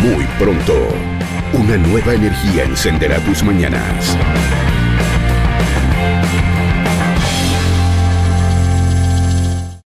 muy pronto. Una nueva energía encenderá tus mañanas.